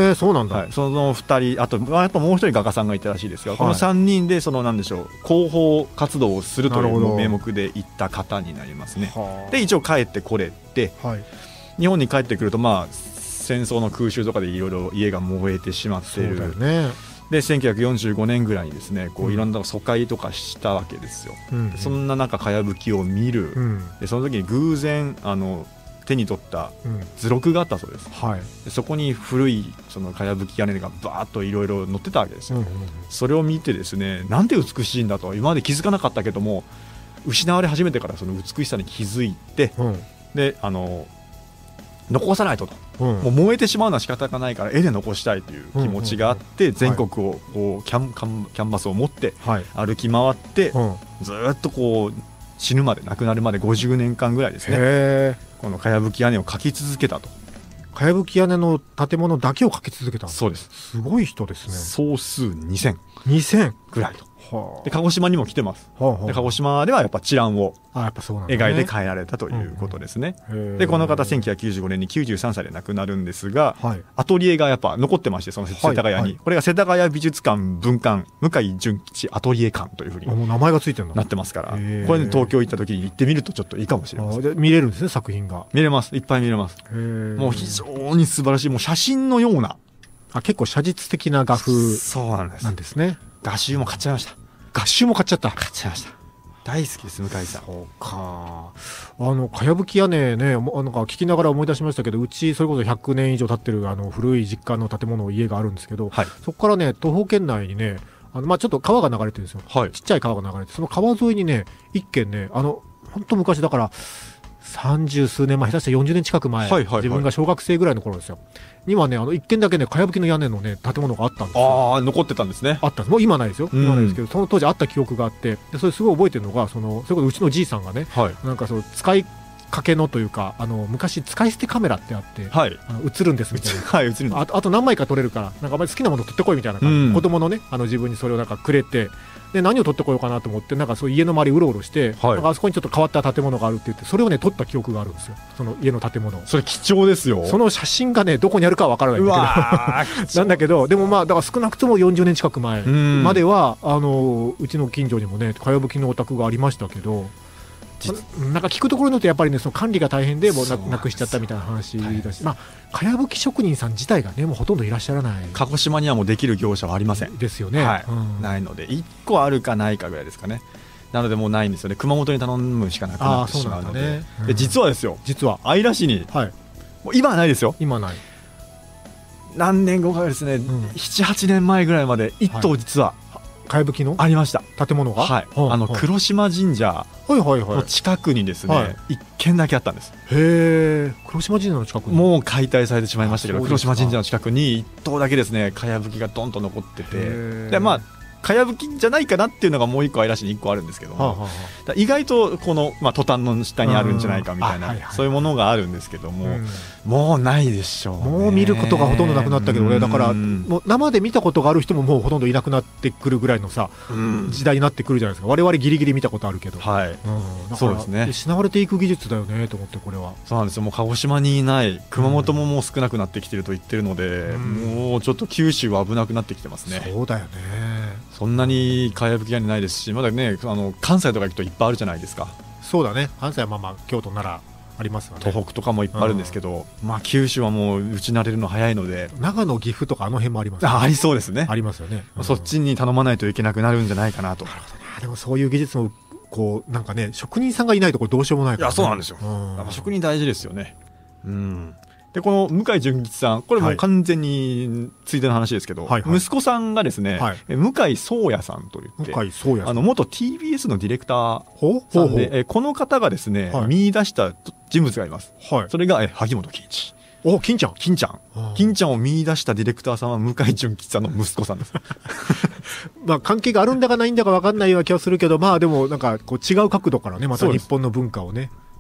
そうなんだ。 その2人、あともう一人画家さんがいたらしいですが、この3人でなんでしょう、広報活動をするという名目で行った方になりますね。で、一応帰ってこれて、日本に帰ってくると、戦争の空襲とかでいろいろ家が燃えてしまっている。で、1945年ぐらいにですね、いろんな疎開とかしたわけですよ。そんな中、かやぶきを見る。で、その時に偶然手に取った図録があったそうです。で、そこに古いかやぶき屋根がバーッといろいろ載ってたわけですよ。それを見てですね、なんて美しいんだと、今まで気づかなかったけども、失われ始めてからその美しさに気づいて、で、残さないともう燃えてしまうのは仕方がないから絵で残したいという気持ちがあって、全国をキャンバスを持って歩き回って、ずっと死ぬまで、亡くなるまで50年間ぐらいですね、このかやぶき屋根を描き続けたと。 かやぶき屋根の建物だけを描き続けた。 そうです。 すごい人ですね。 総数2000ぐらいと。で、鹿児島にも来てます。で、鹿児島ではやっぱチランを描いて帰られたということですね。で、この方1995年に93歳で亡くなるんですが、アトリエがやっぱ残ってまして、その世田谷に、これが世田谷美術館分館向井純吉アトリエ館というふうにもう名前がついてるのなってますから、これで東京行った時に行ってみるとちょっといいかもしれません。 見れるんですね、作品が。 見れます。いっぱい見れます。もう非常に素晴らしい、もう写真のような、 結構写実的な画風なんですね。 画集も買っちゃいました。 画集も買っちゃった。 買っちゃいました。大好きです、向井さん。 そうか。かやぶき屋根ね、なんか聞きながら思い出しましたけど、うちそれこそ100年以上経ってる古い実家の建物、家があるんですけど、そこからね、徒歩圏内にね、ちょっと川が流れてるんですよ。ちっちゃい川が流れて、その川沿いにね、一軒ね、本当昔だから、30数年前、下手したら40年近く前、自分が小学生ぐらいの頃ですよ。にはね、一軒だけね、かやぶきの屋根のね、建物があったんですよ。 残ってたんですね。 あったんです。もう今ないですよ。今ないですけど、その当時あった記憶があって、で、それすごい覚えてるのが、それこそうちのじいさんがね、なんか使いかけのというか、昔使い捨てカメラってあって、映るんですみたいな。映るんです。あと何枚か撮れるから、なんかあまり好きなもの撮ってこいみたいな感じ、子供のね、自分にそれをなんかくれて、で、何を撮ってこようかなと思って、なんかそう家の周りうろうろして、なんかあそこにちょっと変わった建物があるって言って、それをね、撮った記憶があるんですよ。その家の建物。 それ貴重ですよ。 その写真がね、どこにあるかは分からないんだけど。なんだけど、でもだから少なくとも40年近く前までは、うちの近所にもね、かやぶきのお宅がありましたけど、なんか聞くところによってやっぱりね、その管理が大変でもうなくしちゃったみたいな話だし、かやぶき職人さん自体がね、もうほとんどいらっしゃらない。 鹿児島にはもうできる業者はありません。 ですよね。 ないので、1個あるかないかぐらいですかね。なのでもうないんですよね。熊本に頼むしかなくなってしまうので。で、実はですよ、姶良市に、もう今はないですよ。 今ない。 何年後かですね、7、8年前ぐらいまで1棟実は、 かやぶきのありました。 建物が、 黒島神社の近くにですね、1軒だけあったんです。 へえ。黒島神社の近くにもう解体されてしまいましたけど、黒島神社の近くに1棟だけですね、かやぶきがドンと残ってて、で、かやぶきじゃないかなっていうのがもう1個姶良市に1個あるんですけども、意外とこの、トタンの下にあるんじゃないかみたいな、そういうものがあるんですけども、もうないでしょうね。 もう見ることがほとんどなくなったけどね。だからもう生で見たことがある人ももうほとんどいなくなってくるぐらいのさ、時代になってくるじゃないですか。我々ギリギリ見たことあるけど、 そうですね。 失われていく技術だよねと思って。これはそうなんですよ。もう鹿児島にいない、熊本ももう少なくなってきてると言ってるので、もうちょっと九州は危なくなってきてますね。 そうだよね。 そんなにかやぶき屋根ないですし、まだね、関西とか行くといっぱいあるじゃないですか。 そうだね。関西は京都、奈良ありますよね。 東北とかもいっぱいあるんですけど、九州はもう打ち慣れるの早いので、 長野、岐阜とかあの辺もありますね。 ありそうですね。 ありますよね。 そっちに頼まないといけなくなるんじゃないかなと。 なるほどな。でもそういう技術もなんかね、職人さんがいないとこれどうしようもないからね。 いや、そうなんですよ。職人大事ですよね。で、この向井純吉さん、これもう完全についでの話ですけど、息子さんがですね、向井宗也さんといって、元 TBS のディレクターさんで、この方がですね、見出した人物がいます。それが萩本欽一。 金ちゃん。 金ちゃんを見出したディレクターさんは向井純吉さんの息子さんです。 関係があるんだかないんだか分かんないような気がするけど、でもなんか違う角度からね、また日本の文化をね、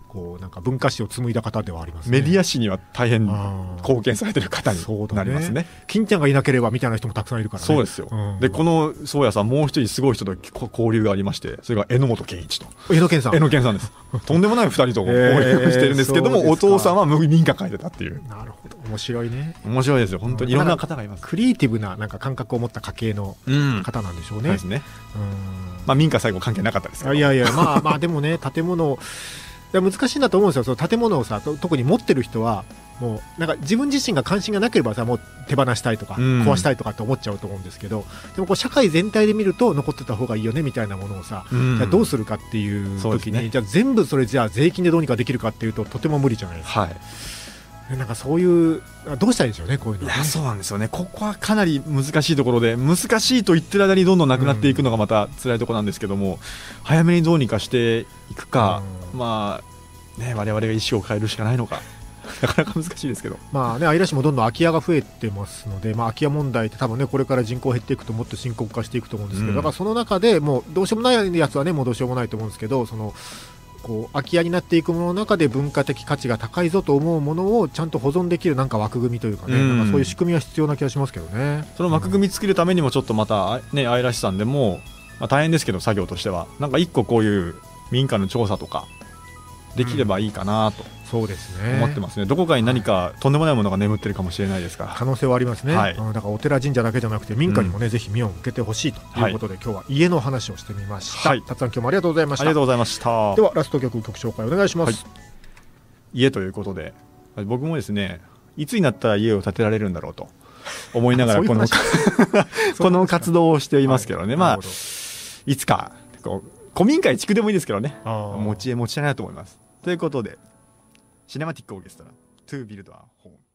こうなんか文化史を紡いだ方ではありますね。 メディア史には大変貢献されてる方になりますね。 金ちゃんがいなければみたいな人もたくさんいるからね。 そうですよ、でこの宗谷さんもう一人すごい人と交流がありまして、それが榎本健一と。 榎健さんですとんでもない2人と交流してるんですけども、お父さんは民家書いてたっていう。 なるほど、面白いね。 面白いですよ、本当にいろんな方がいます。 クリエイティブななんか感覚を持った家系の方なんでしょうね。そうですね。民家最後関係なかったですけど。 いやまあでもね、建物難しいんだと思うんですよ。その建物をさ、特に持ってる人はもうなんか自分自身が関心がなければさ、もう手放したいとか壊したいとかって思っちゃうと思うんですけど、でもこう社会全体で見ると残ってた方がいいよねみたいなものをさ、じゃあどうするかっていう時に、じゃあ全部それじゃあ税金でどうにかできるかっていうととても無理じゃないですか。なんかそういうどうしたらいいんでしょうね、こういうの、ね。 いや、そうなんですよね。ここはかなり難しいところで、難しいと言ってる間にどんどんなくなっていくのがまた辛いところなんですけども、早めにどうにかしていくか、まあね、我々が意思を変えるしかないのか。なかなか難しいですけど、 姶良市もどんどん空き家が増えてますので、空き家問題って多分ね、これから人口減っていくともっと深刻化していくと思うんですけど、だからその中でもうどうしようもないやつはね、もうどうしようもないと思うんですけど、そのこう空き家になっていくものの中で文化的価値が高いぞと思うものをちゃんと保存できるなんか枠組みというかね、なんかそういう仕組みは必要な気がしますけどね。 その枠組み作るためにもちょっとまたね、姶良市さんでも、大変ですけど作業としてはなんか一個こういう民家の調査とかできればいいかなと、 そうですね、 思ってますね。どこかに何かとんでもないものが眠ってるかもしれないですから、 可能性はありますね。だからお寺神社だけじゃなくて民家にもね、ぜひ目を向けてほしいということで、今日は家の話をしてみました。たつさん、今日もありがとうございました。 ありがとうございました。 ではラスト曲紹介お願いします。 家ということで、僕もですね、いつになったら家を建てられるんだろうと思いながらこの活動をしていますけどね、いつか古民家移築でもいいですけどね、持ちたいなと思います。ということで、シネマティックオーケストラ To Build a Home。